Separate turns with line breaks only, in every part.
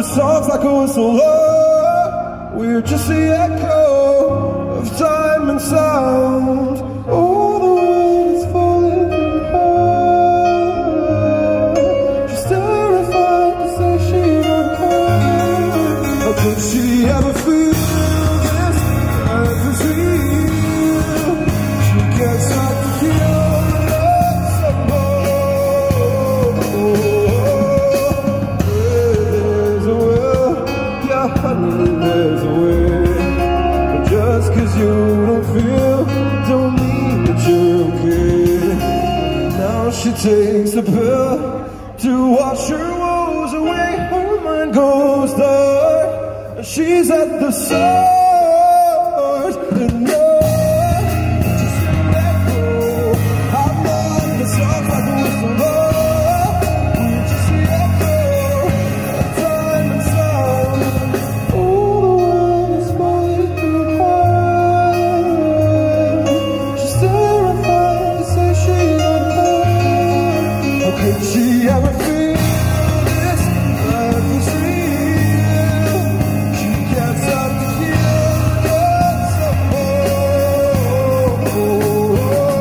the songs like a whistle. Oh, we're just the echo of time and sound. Oh, the world is falling apart. She's terrified to say she won't come. How could she ever feel this life is real? She can't stop to feel love some more. There's a will, yeah, honey, there's a way. But just 'cause you don't feel, don't mean that you're okay. Now she takes the pill to wash her woes away. Her mind goes dark, and she's at the source. And no, just let go. I'm on the songs like a whistle. We're just the echo of time and sound. Oh, the world is falling apart. She's terrified to say she won't come. How could she ever feel this life is real? She can't stop to feel love some more.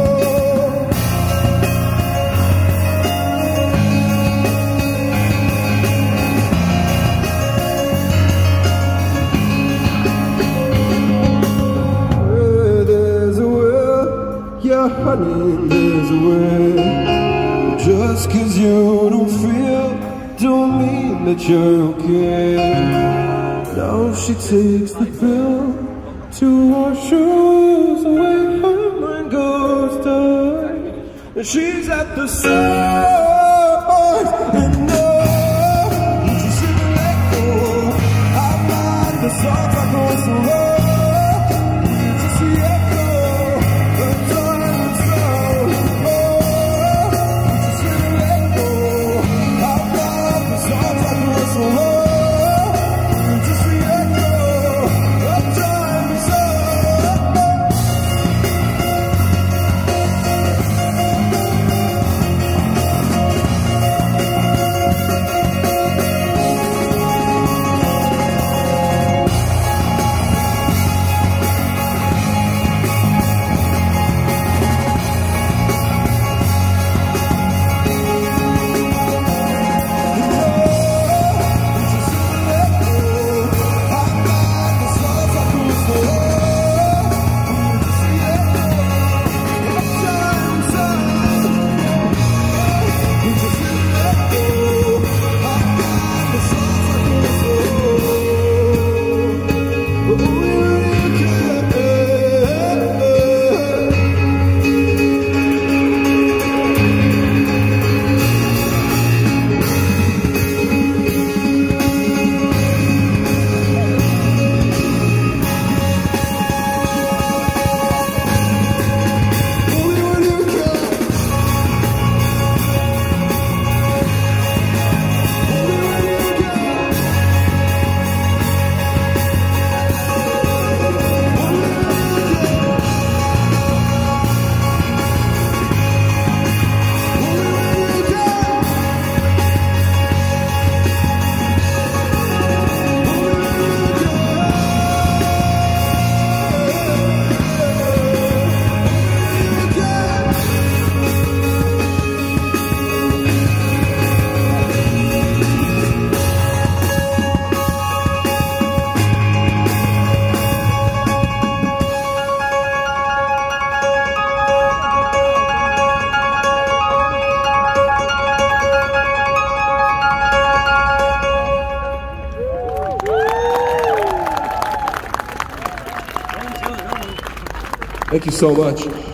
Where there's a will, yeah, honey, there's a way. Just 'cause you don't feel, don't mean that you're okay. Now she takes the pill to wash her woes away. Her mind goes dark, and she's at the source. And no, you just shouldn't let go. I'm not the songs like a whistle. We're just the echo of time and sound. Oh, you just shouldn't let go. I'm not the songs like a whistle. We're just the echo of time and sound. Thank you so much.